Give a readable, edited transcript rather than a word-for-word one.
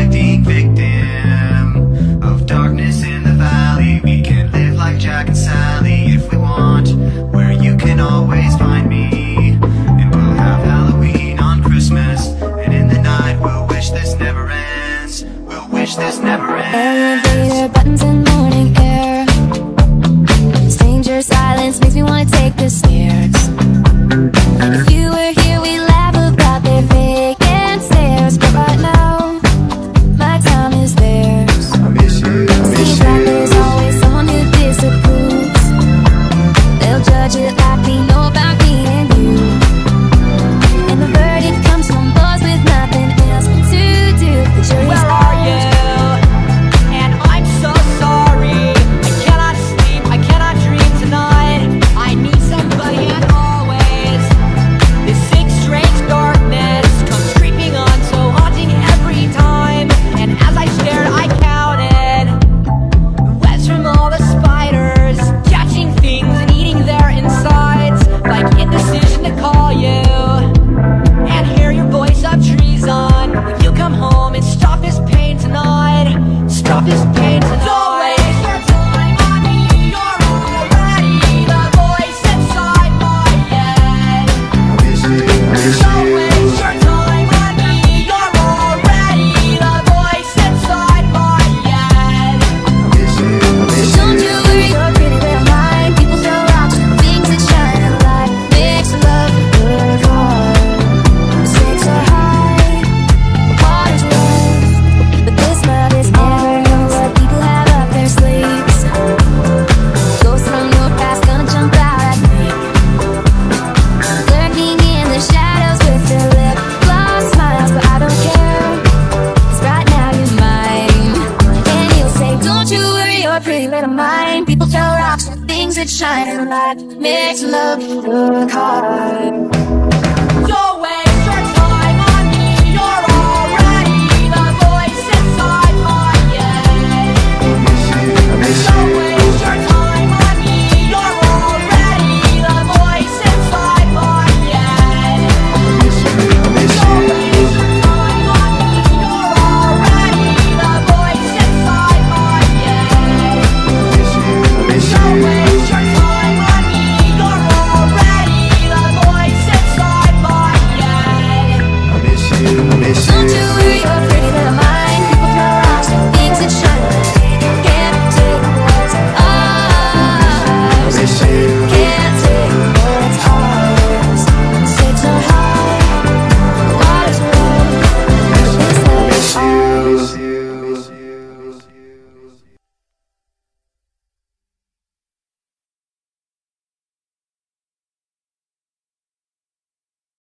neglecting victim of darkness in the valley. We can live like Jack and Sally if we want, where you can always find me. And we'll have Halloween on Christmas, and in the night we'll wish this never ends. We'll wish this never ends. Elevator buttons and morning air. Stranger silence makes me wanna take the stairs. If you were here, we laugh about their vacant stares. But right now, my time is theirs. I miss you, I miss Seems like there's always someone who disapproves. They'll judge it like we know about me and you. And the verdict comes from those with nothing else to do. The jury's Where are you? And I'm so sorry. I cannot sleep, I cannot dream tonight. I need somebody and always. This sick, strange darkness comes creeping on, so haunting every time. And as I stared, I counted the webs from all the spiders, catching things and eating their insides. Like indecision to call you and hear your voice of treason. Will you come home and stop this pain tonight? Stop this pain tonight. Don't waste your time on me. You're already the voice inside my head. I miss you, I miss Don't you. waste your time on me. You're already the voice inside my head. I miss you, I miss you. Don't you worry your pretty little mind. People throw rocks at things that shine a light. Makes love work hard. Stakes are high, water's rough, but this love is never know what people have up their sleeves. Ghosts from your past gonna jump out at me, lurking in the shadows with their lip gloss smiles. But I don't care, 'cause right now you're mine. And you'll say, don't you worry your pretty little mind. People throw rocks at things that shine in the light. Makes love look hard.